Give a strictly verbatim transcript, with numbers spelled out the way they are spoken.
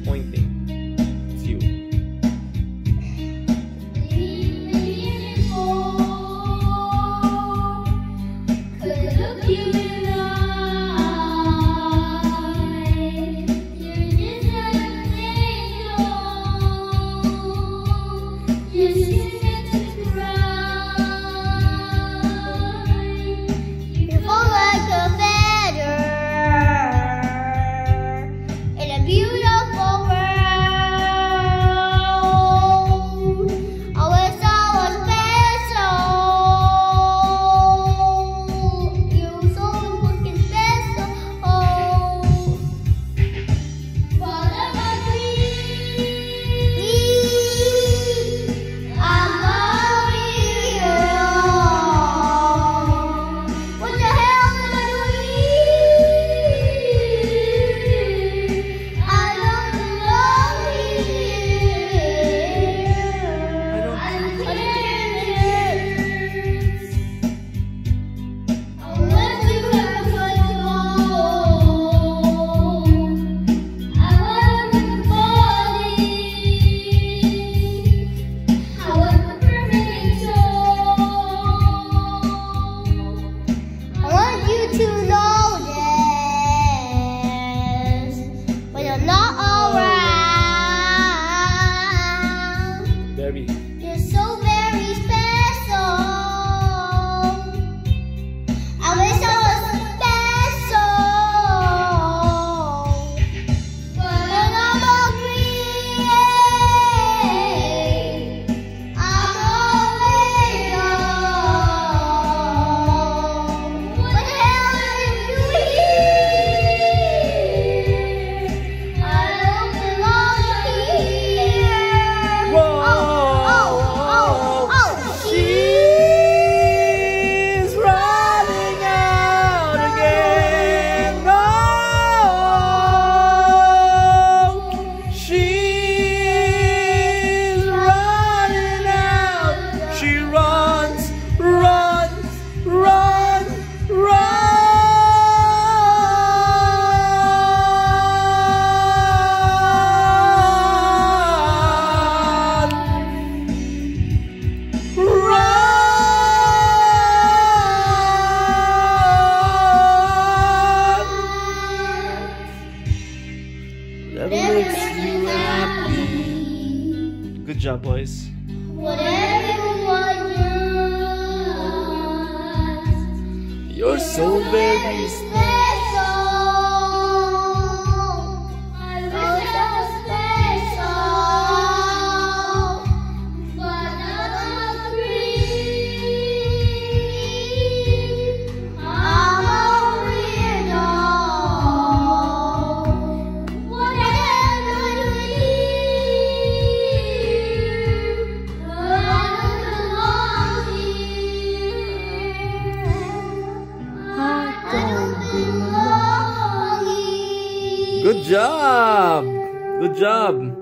pointing. It's you. You're so very special. I wish I was special, but I'm ugly. I'm always wrong. What the hell are you here? I don't belong here. Whoa! Whatever makes you happy. Good job, boys. Whatever you want. You're so very special. I wish I was special, but I'm free. I'm a weirdo. Good job! Good job!